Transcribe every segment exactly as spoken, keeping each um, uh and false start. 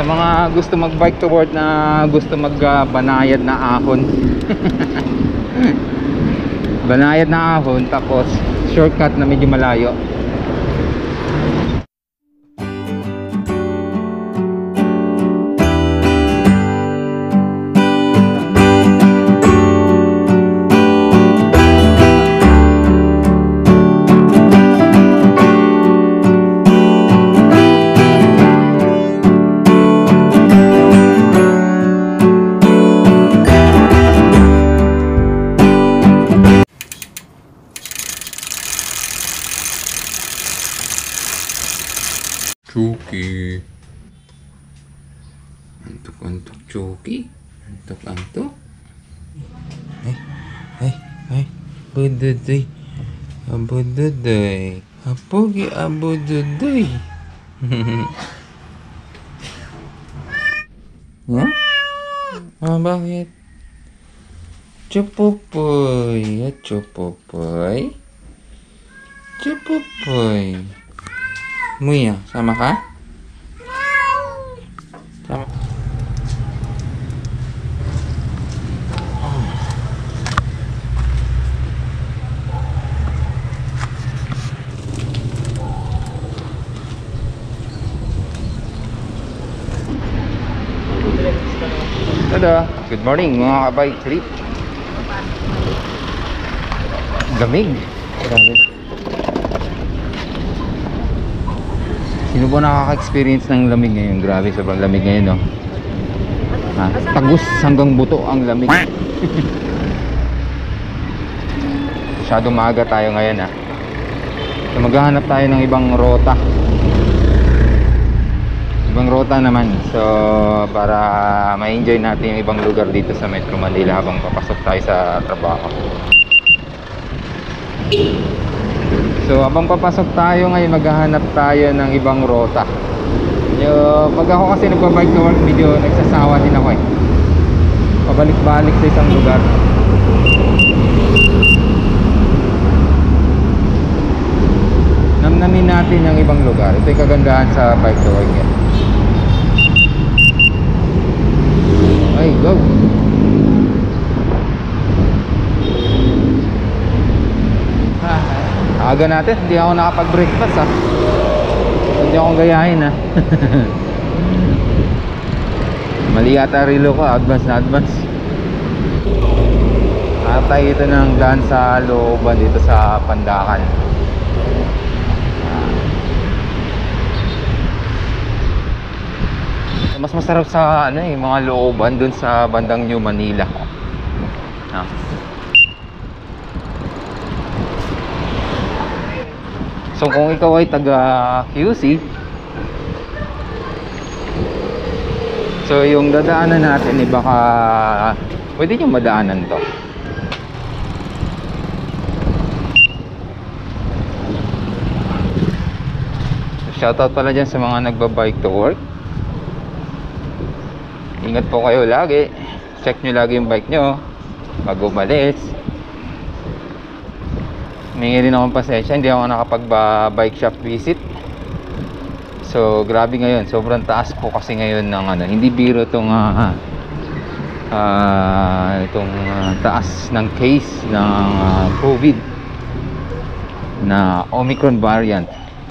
Sa mga gusto mag-bike to work na gusto mag-banayad na ahon. Banayad na ahon tapos shortcut na medyo malayo. Chuki. Antuk-antuk Chuki. Antuk-antuk. Hey, hey, hey. Bududoy. Abududoy. Apogi abududoy. Ya? Ah, bakit? Chupupoy. Ya, chupupoy. Chupupoy. Muya, sama ka? Sama. Tada, good morning mga kabike trip. Lamig. Grabe. Sino ba nakaka-experience ng lamig ngayon? Grabe, sobrang lamig ngayon, no? Ha? Tagus hanggang buto ang lamig. Masyadong maaga tayo ngayon, ha? So, maghahanap tayo ng ibang rota. Ibang rota naman. So, para ma-enjoy natin yung ibang lugar dito sa Metro Manila habang papasok tayo sa trabaho. So habang papasok tayo ngayon, maghahanap tayo ng ibang rota. Yung, pag ako kasi nagbabike to work, medyo nagsasawa din ako eh. Pabalik-balik sa isang lugar. Namnamin natin ang ibang lugar. Ito yung kagandahan sa bike to work yan. Ay, go! Aga natin, hindi ako nakapag-breakfast ha. Hindi ako gayahin ha. Mali yata relo ko, advance na advance. Atay ito ng daan sa looban dito sa Pandakan. Mas masarap sa ano eh, mga looban dun sa bandang New Manila. Ha. So kung ikaw ay taga Q C, so yung dadaanan natin eh baka pwede nyo madaanan to. So, shoutout pala dyan sa mga nagbabike to work. Ingat po kayo lagi. Check nyo lagi yung bike nyo bago umalis. May rin akong pasensya, hindi ako nakapag-bike shop visit. So grabe ngayon, sobrang taas po kasi ngayon ng ano, hindi biro itong uh, uh, itong uh, taas ng case ng uh, COVID na Omicron variant.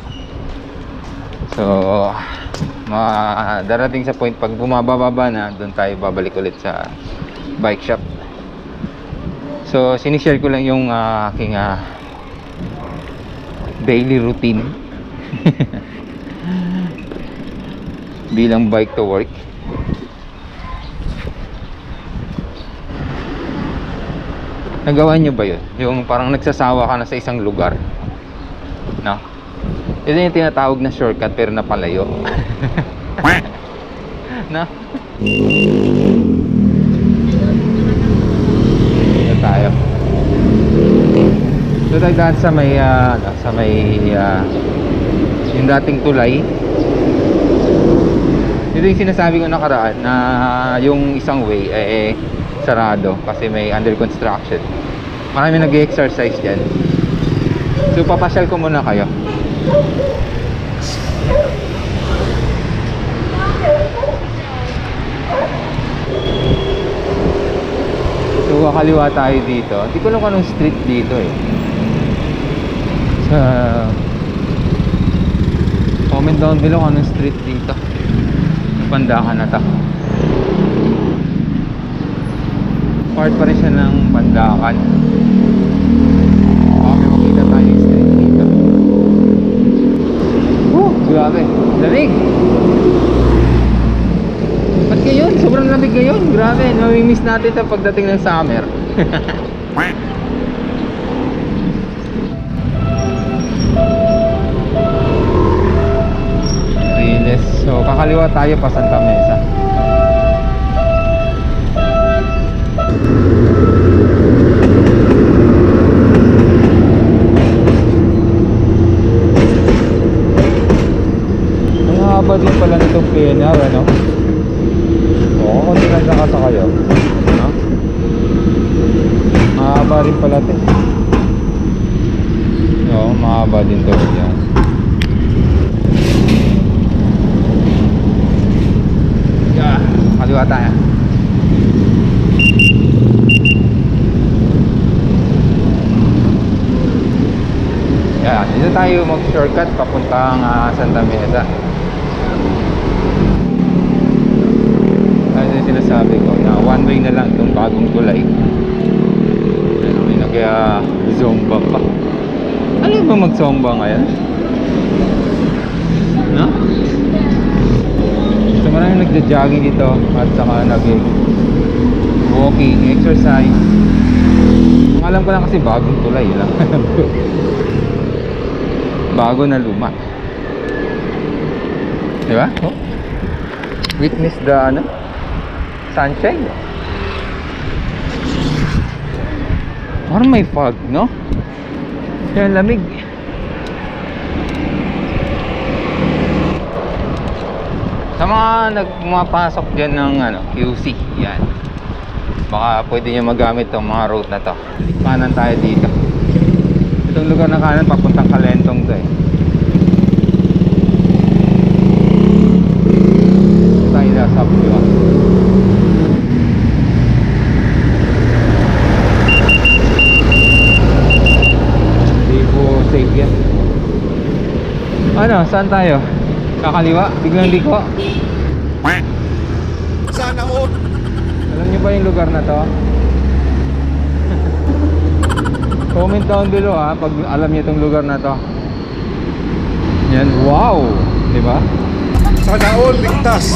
So ma darating sa point pag bumababa na, doon tayo babalik ulit sa bike shop. So sinishare ko lang yung uh, aking uh, daily routine bilang bike to work. Nagawa nyo ba yun? Yung parang nagsasawa ka na sa isang lugar, no? Ito yung tinatawag na shortcut pero napalayo. No? Ito tayo. So dahil sa may uh, sa may uh, yung dating tulay, ito yung sinasabi ko nakaraan na yung isang way eh, eh sarado kasi may under construction. Marami nag-exercise dyan. So papasyal ko muna kayo. So kakaliwa tayo dito. Hindi ko alam kung anong street dito eh. Sa comment down below kung anong street dito. Pandakan na to. Part pa rin siya ng Pandakan. Baka may makita tayo yung street dito. Oh, grabe. Lamig! Ba't ngayon? Sobrang lamig ngayon. Grabe, mamimiss natin sa pagdating ng summer. Riles. So kakaliwa tayo pa Santa Mesa. Ang haba din pala nitong P N R, ano? Oo, kung lang nakasakay kayo. No? Mahaba rin pala ito. Oo, mahaba din to yan. Yeah, kaliwa tayo. Yeah, dito tayo mag-shortcut papuntang uh, Santa Mesa. Ano yung sinasabi ko na one way na lang itong bagong tulay. Ano may nag-zomba pa. Ano ba mag-zomba ngayon? No? So maraming nagja-jogging dito at saka nag-walking, exercise. Ang alam ko lang kasi bagong tulay lang. Bago na luma. Diba? Oh. Witness the ano? Sunshine. Parang may fog, no? Kaya lamig. Sa mga nagpapasok dyan ng ano, Q C, yan. Baka pwede nyo magamit itong mga route na to. Kanan tayo dito. Itong lugar na kanan papuntang Kalentong to eh. Tayo na sa Piliwa. Safe yan. Ano, saan tayo? Kakaliwa? Biglang liko? Sana all. Alam niyo ba yung lugar na to? Comment down below ha pag alam niyo itong lugar na to. Yan, wow! Diba? Sana all ligtas.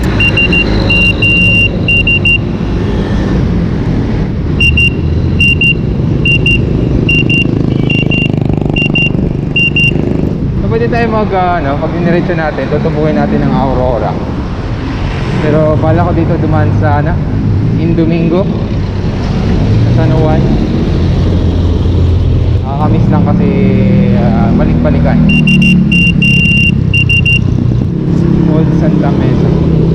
Pwede tayo mag, uh, ano, pag diniretso natin, tutubuhin natin ang Aurora. Pero bala ko dito dumaan sa, ano, Indomingo, sa San Juan. Nakakamiss lang kasi uh, balik-balikan. Old Santa Mesa.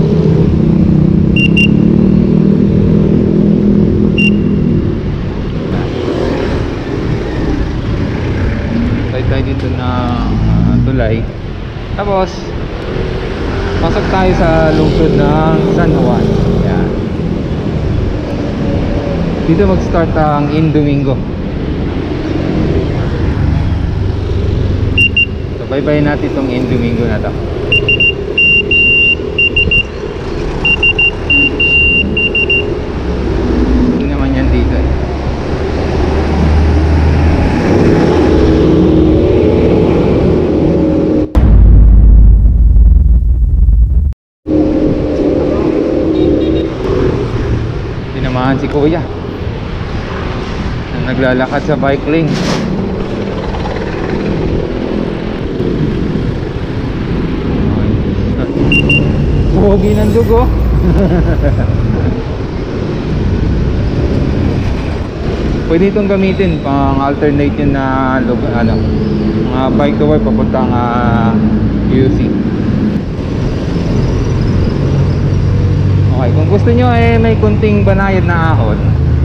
Tayo tayo dito na tulay. Tapos pasok tayo sa lungsod ng San Juan. Yan. Dito mag-start ang Indomingo. So bye-bye natin itong Indomingo na to. Hindi naman yan dito eh. Si kuya na naglalakad sa bike lane. Pogi ng dugo. Pwede itong gamitin pang alternate yun na lugar, ano, mga bike to work papuntang uh, U C. Okay, kung gusto nyo eh may kunting banayad na ahon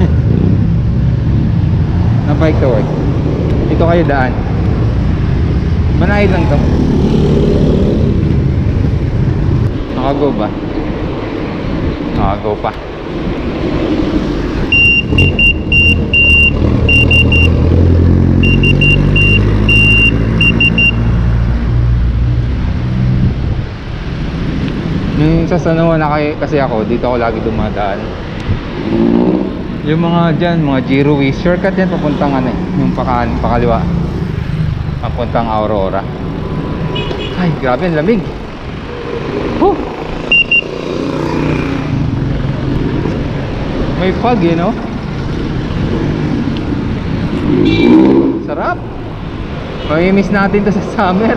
na bike to work, dito kayo daan. Banayad lang to. Nakago ba? Ah, go pa. Nung sa Sanoa na kay, kasi ako, dito ako lagi dumadaan. Yung mga dyan, mga Giro Waste, shortcut yan papuntang ano eh, yung pakan, pakaliwa. Papuntang Aurora. Ay, grabe ang lamig. Huh! May fog eh, no? Sarap. Mamimiss natin to sa summer.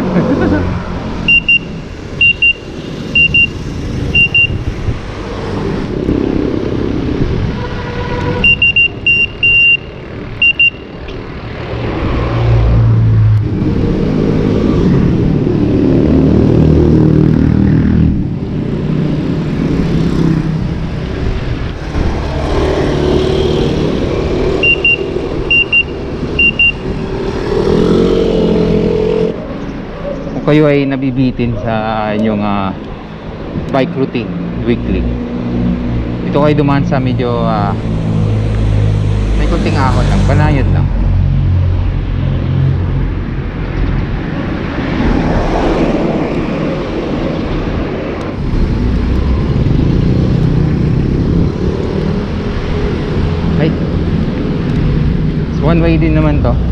Kayo ay nabibitin sa inyong uh, bike routine weekly, ito kayo dumaan sa medyo uh, may kunting akot lang, banayad lang. Ay, one way din naman to.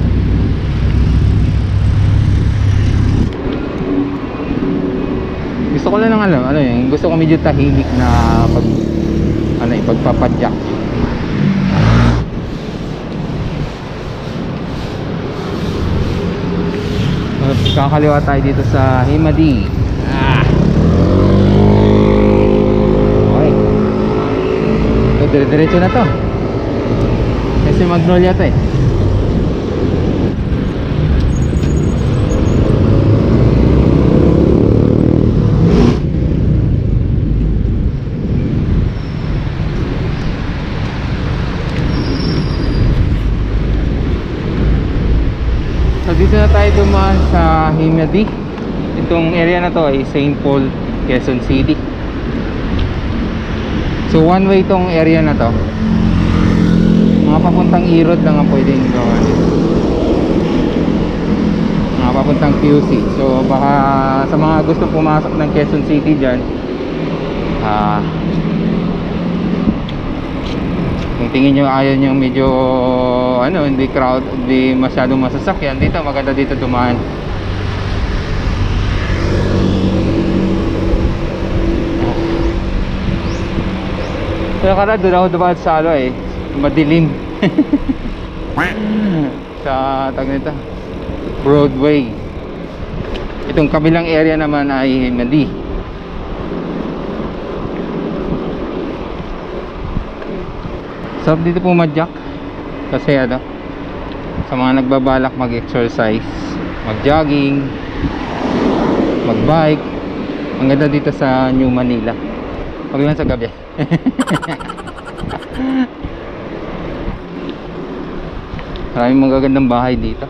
Gusto ko lang ng ano, ano yun, gusto ko medyo tahimik na pag, ano eh, pagpapadyak. Kakaliwa tayo dito sa Himadi. Ah. Okay. So, dire-diretso na to. Kasi Magnolia to eh. Dito na tayo dumaan sa Himadi. Itong area na to ay Saint Paul, Quezon City. So one way itong area na to. Mga papuntang Erod lang ang pwedeng gawin. Mga papuntang Q C. So baka sa mga gusto pumasok ng Quezon City dyan, ah, kung tingin nyo ayaw nyo medyo ano, hindi crowd, hindi masyadong masasakyan dito, maganda dito dumaan. Kaya kada doon ako dumaan sa ano eh, madilim. Sa tag nito, Broadway. Itong kabilang area naman ay Himadi. Sarap dito pumadyak kasi ano, sa mga nagbabalak mag-exercise, mag-jogging, mag-bike, ang ganda dito sa New Manila. Pag lang sa gabi. Maraming magagandang bahay dito.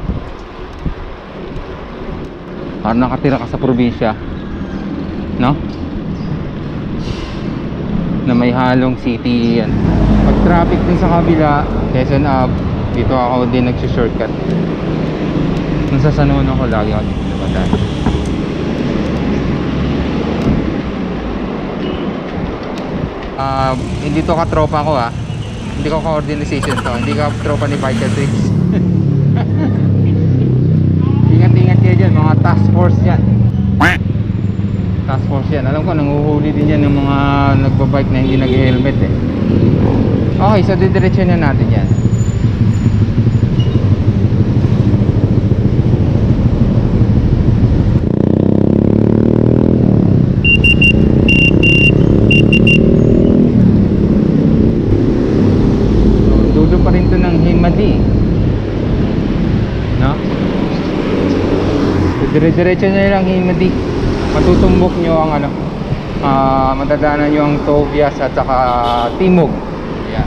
Parang nakatira ka sa probinsya, no? Na may halong city yan. Pag traffic din sa kabila, Quezon Ave, dito ako din nagsi-shortcut. Nung sa Sanoa ko lagi ako dito napadaan. Uh, hindi to katropa ko ah. Hindi ko ka-organization to. Hindi ka tropa ni Biker Tricks. Ingat-ingat kayo dyan, mga task force yan. Task force yan. Alam ko, nanguhuli din yan ng mga nagbabike na hindi nag-helmet eh. Okay, so didiretso na natin yan. So, dulo pa rin to ng Himadi, no? So, dire-diretso na lang Himadi. Matutumbok nyo ang ano, uh, matadaanan nyo ang Tobias at saka Timog. Yan.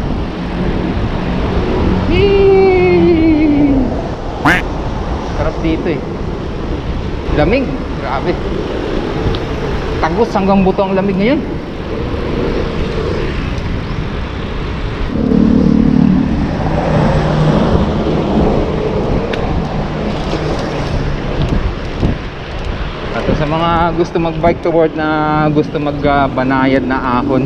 Sarap dito eh. Lamig, grabe. Tagos hanggang buto ang lamig ngayon. Sa mga gusto mag-bike to work na gusto mag-banayad na ahon.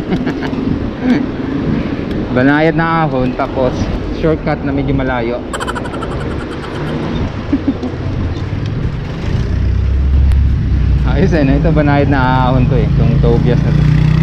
Banayad na ahon tapos shortcut na medyo malayo. Ayos eh, no? Ito banayad na ahon to eh, itong Tobias na to.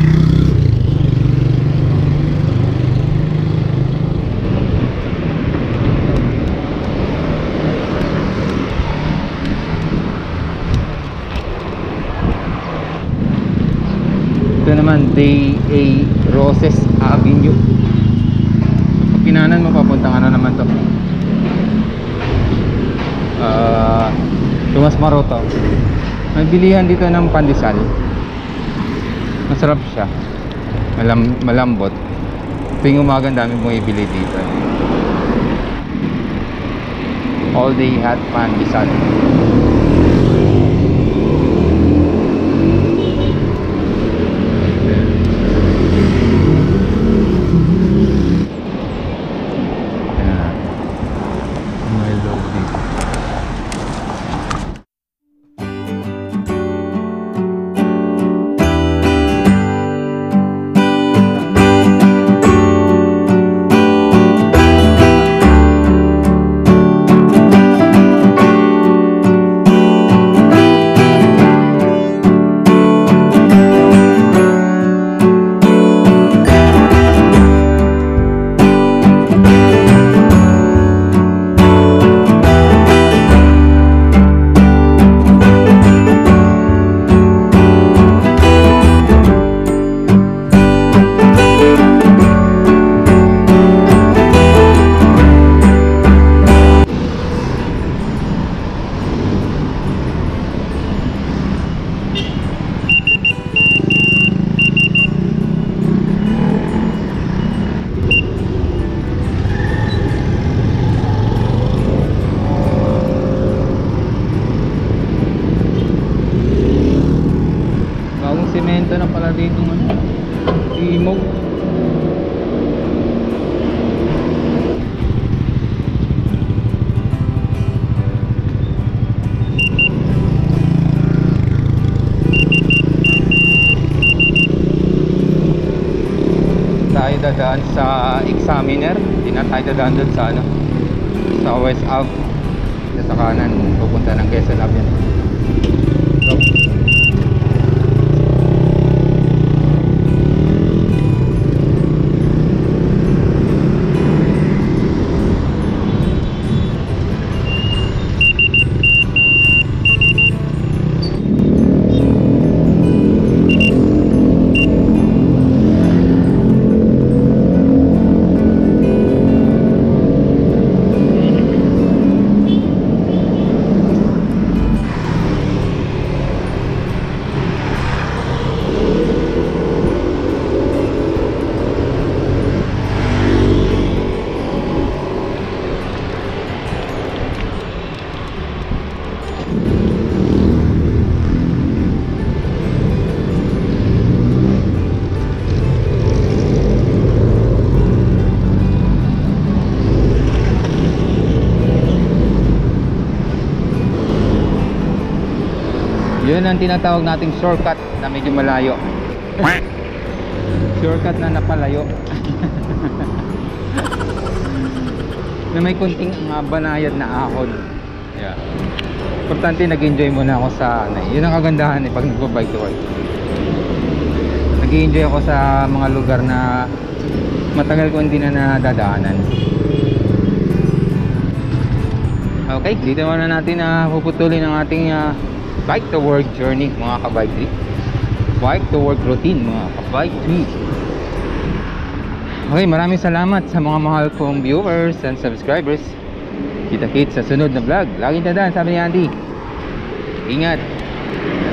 Ito naman Day A Roses Avenue. Pag kinanan mo papuntang ano naman to, uh, Tomas Maroto. May bilihan dito ng pandesal. Masarap siya, Malam, malambot. Tuwing umaga ang dami bumibili dito. All day hot pandesal. Semento na pala dito ng ano, Timog. Tayo dadaan sa Examiner. Hindi na tayo dadaan doon sa ano, sa West Ave. Sa kanan pupunta ng Quezon Ave yan. So, yun ang tinatawag nating shortcut na medyo malayo. Shortcut na napalayo. Na may kunting uh, banayad na ahon. Yeah. Importante nag-enjoy muna ako sa ano, yun ang kagandahan eh pag nagbo-bike to work. Nag-enjoy ako sa mga lugar na matagal ko hindi na nadadaanan. Okay, dito muna natin na uh, puputulin ang ating uh, bike to work journey mga ka-bike trip. Bike to work routine mga ka-bike trip. Okay, maraming salamat sa mga mahal kong viewers and subscribers. Kita-kits sa sunod na vlog. Laging tandaan, sabi ni Andy, ingat.